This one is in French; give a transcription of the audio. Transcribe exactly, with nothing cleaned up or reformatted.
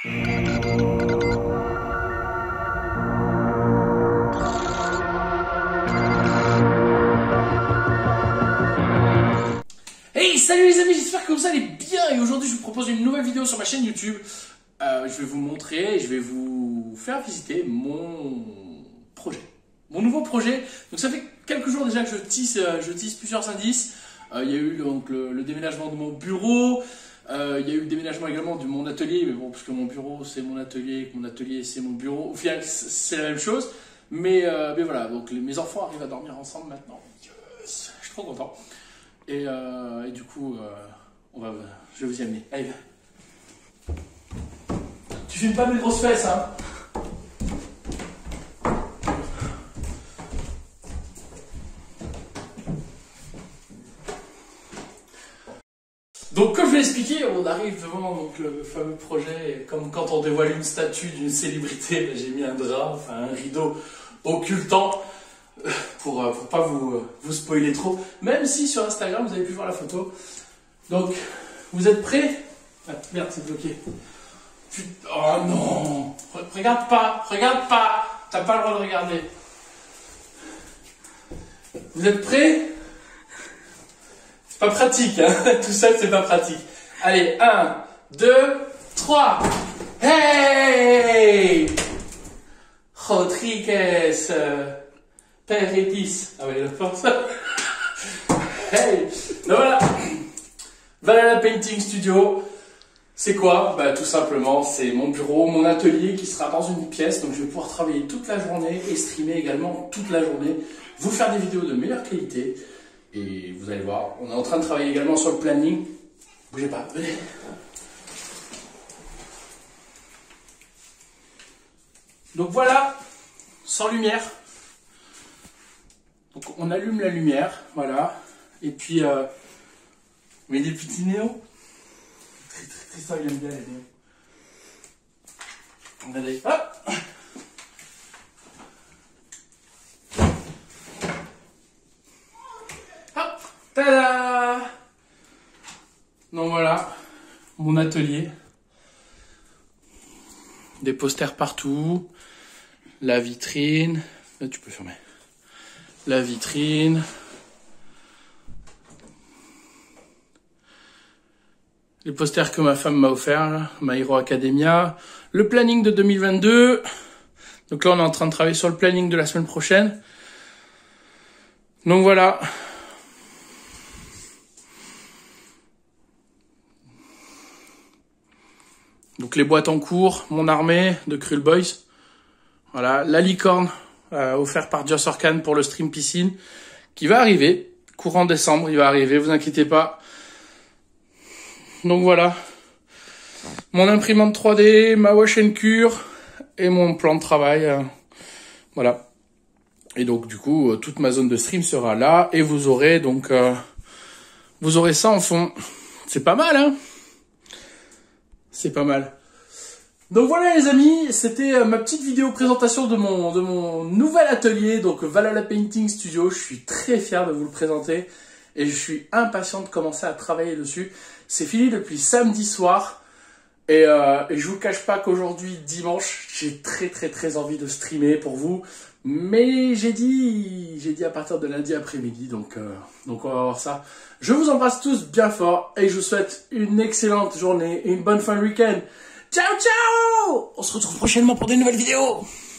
Hey, salut les amis, j'espère que vous allez bien et aujourd'hui je vous propose une nouvelle vidéo sur ma chaîne YouTube. Euh, je vais vous montrer, je vais vous faire visiter mon projet, mon nouveau projet. Donc ça fait quelques jours déjà que je tisse, je tisse plusieurs indices. Euh, il y a eu donc le, le déménagement de mon bureau, euh, il y a eu le déménagement également de mon atelier, mais bon, parce que mon bureau c'est mon atelier, que mon atelier c'est mon bureau, au final c'est la même chose. Mais, euh, mais voilà, donc les, mes enfants arrivent à dormir ensemble maintenant. Yes, je suis trop content. Et, euh, et du coup, euh, on va, je vais vous y amener. Allez, viens. Tu filmes pas mes grosses fesses, hein? Donc, comme je l'ai expliqué, on arrive devant donc, le fameux projet. Comme quand on dévoile une statue d'une célébrité, ben, j'ai mis un drap, enfin un rideau occultant. Pour, pour pas vous, vous spoiler trop, même si sur Instagram vous avez pu voir la photo. Donc, vous êtes prêts? Ah, merde, c'est bloqué. Putain, oh non! Regarde pas, regarde pas! T'as pas le droit de regarder. Vous êtes prêts? C'est pas pratique, hein? Tout seul, c'est pas pratique. Allez, un, deux, trois! Hey! Rodriguez! Père épice. Ah ouais, il a force. Hey, donc voilà. Valhalla Painting Studio. C'est quoi? Bah tout simplement, c'est mon bureau, mon atelier qui sera dans une pièce. Donc je vais pouvoir travailler toute la journée et streamer également toute la journée. Vous faire des vidéos de meilleure qualité. Et vous allez voir, on est en train de travailler également sur le planning. Bougez pas, venez. Donc voilà, sans lumière. Donc on allume la lumière, voilà, et puis euh, on met des petits néons. Tristan il aime bien les néons. On a des... Hop, hop, tada. Donc voilà, mon atelier. Des posters partout, la vitrine, là tu peux fermer. La vitrine. Les posters que ma femme m'a offert, My Hero Academia. Le planning de deux mille vingt-deux. Donc là, on est en train de travailler sur le planning de la semaine prochaine. Donc voilà. Donc les boîtes en cours, mon armée de Cruel Boys. Voilà, la licorne. Euh, offert par Dios Orcan pour le stream piscine qui va arriver courant décembre, il va arriver, vous inquiétez pas. Donc voilà, mon imprimante trois D, ma wash and cure et mon plan de travail, euh, voilà. Et donc du coup toute ma zone de stream sera là et vous aurez donc euh, vous aurez ça en fond. C'est pas mal, hein? C'est pas mal. Donc voilà les amis, c'était ma petite vidéo présentation de mon, de mon nouvel atelier, donc Valhalla Painting Studio. Je suis très fier de vous le présenter et je suis impatient de commencer à travailler dessus. C'est fini depuis samedi soir et, euh, et je vous cache pas qu'aujourd'hui, dimanche, j'ai très très très envie de streamer pour vous. Mais j'ai dit, j'ai dit à partir de lundi après-midi, donc, euh, donc on va voir ça. Je vous embrasse tous bien fort et je vous souhaite une excellente journée et une bonne fin de week-end. Ciao, ciao! On se retrouve prochainement pour de nouvelles vidéos.